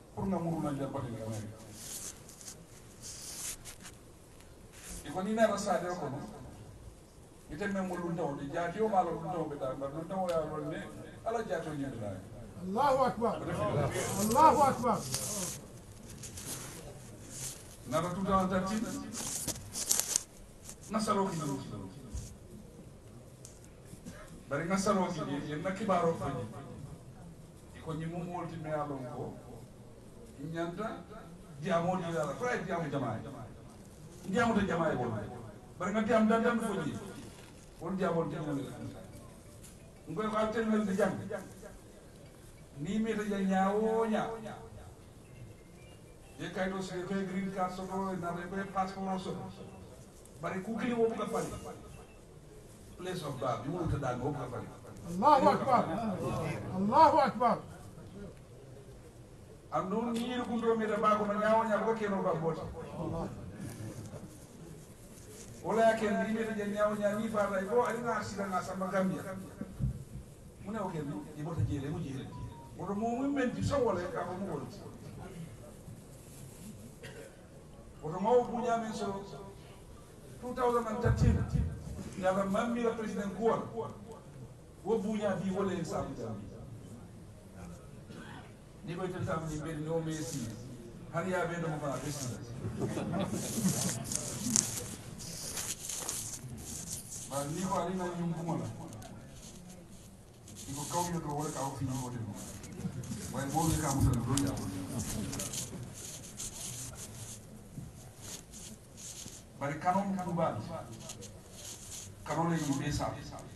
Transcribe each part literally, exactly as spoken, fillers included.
pour nga muru na jabati nga mai iko ni na rasa de ko ite memmo lu taw di jaati o malo lu taw be da ba lu taw ya won ne ala jaato ni da Allahu akbar Allahu akbar na ba tuta tati nasaro ki bari nasaro ki ye na kibaro faji iko ni mum molti me alon ko nyanta diamo di la fra diamo jamaa diamo to jamaa bo bari nga diam dan dan foji won diamo diamo ngoy ko altel mel di jang ni mi ta nyaawo nya ye kay do se ko green card so do na re ko passport so bari ku kili wo ka fali place of birth you want to dan wo ka fali Allahu akbar Allahu akbar andu ni ko ndo mi da ba ko nyaawo nya ko keno ba bota wala yake ni mi da nyaawo nya ni fa ray ko ali na sida na sama gambia mune o ken ni bota jele mu jele wodo mo mu men di so wala ka ko mo wol wodo mo bu nya men so two thousand thirteen ya ba mammi la president ko wo bu nya di wala en sa jambi ni ko tan tam ni be no mesi har ya be do ma besi ba ni ko ali na nyum ko mala ni ko kaw yo do wala ka fi no de way mo ni ka mo tan do ya bari kanon kanu ba kanon yi be sa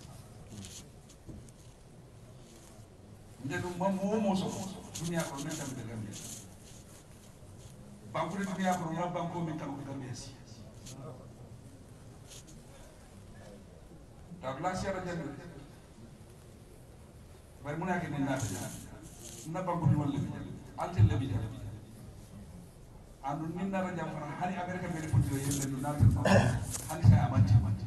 ndedu mam mo mo so dunia ko men tam de gambia banko de dunia ko na banko men tam de gambia si ta glacier la jënd bari mu nekk ni naata na banko ni wala altel le bi jël andu ni na rajam fara hani america be defo yo yelle du naata hani say amanti amanti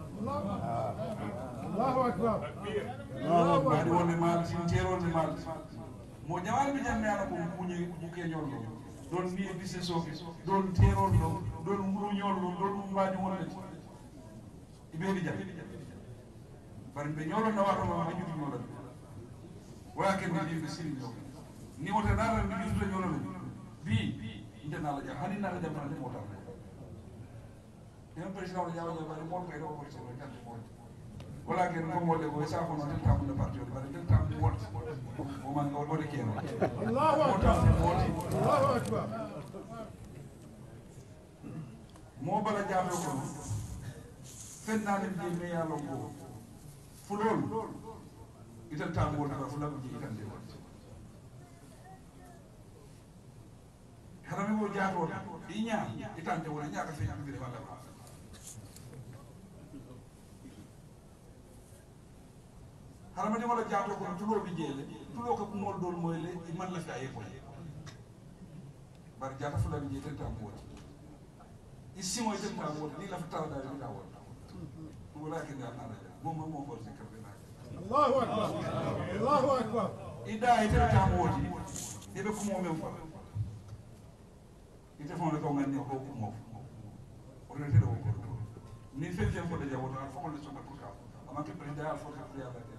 Allahu akbar Allahu akbar woni mal sin tero de mal mo jawal bi jamme ala ko buñi bu ke ñol don ni bisse sofi don tero do don muru ñol don mbadi won la ibe di jamm bari be ñolo na wato ma ñu ñolo wa ke ni bi siri ñol ni wota dara ni ñu ñolo bi inde na la ja hani na la jam na mo taw ñam president la jaw bari mo kay do ko ci kan mo wala ke ko mo le ko sa ko no tan tam na parti bari tan tam di wot mo man ko wodi ke Allahu akbar Allahu akbar mo bala jaabe ko fenna ni di me yalo ko fulol itan tam wota ko fulol ji itan de wot harami ko jaato inya itan de wona nyaaka fe bi de wala haramadi wala jaato ko tulo bi jele tulo ko mol dol moy le man la fi ay ko bar jaata fula bi jete tam wot isi moy tan tam wot ni la fa taw da ni da wot wala ke da na mo mo mo for zikr bi nak Allahu akbar Allahu akbar ida ite tam wot e be ko mo mem fa ite fon le ko ngani ko ko mo o re te do ko ni fe fe ko de jawota fa ko le so na ko ka ama ke president al fo ka ya